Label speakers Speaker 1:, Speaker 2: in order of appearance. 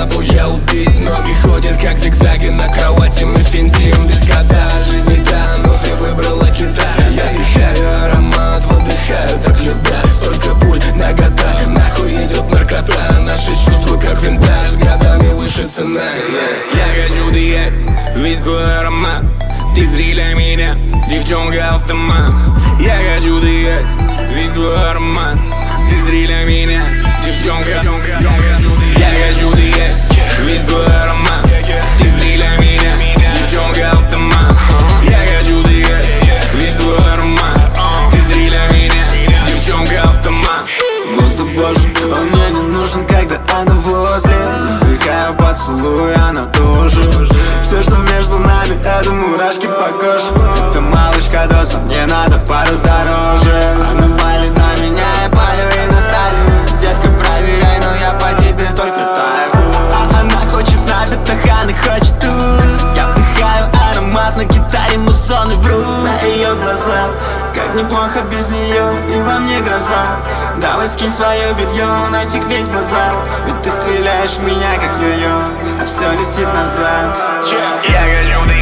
Speaker 1: на пол, я убит. Ноги ходят как зигзаги на кровати, мы финтим без кода. Жизнь не та, но ты выбрала кита. Я дыхаю аромат, выдыхаю, так любя. Столько пуль, нагота, нахуй идет наркота. Наши чувства как винтаж, с годами выше цена.
Speaker 2: Я хочу дыхать весь твой аромат. Ты стреляй меня, девчонка автомат. Я хочу дыхать весь твой аромат. Ты стреляй меня, девчонка. Я хочу дыхать весь твой аромат. Ты стреляй меня, девчонка автомат. Я хочу дыхать весь твой аромат. Ты стреляй меня, девчонка автомат.
Speaker 3: Воздух Божий, он мне не нужен, когда она возле. Вдыхаю поцелуй, она тоже. Все, что между нами, это мурашки по коже. Это малышка доза, мне надо пару дороже. Она палит на меня, я палю и на талию. Детка, проверяй, но я по тебе только таю. Она хочет напиток, она хочет тут. Я вдыхаю аромат на гитаре, музоны врут. На ее глаза, как неплохо без нее, и во мне гроза. Давай скинь свое белье, нафиг весь базар. Ведь ты стреляешь в меня, как йо-йо, а все летит назад.
Speaker 2: Я хочу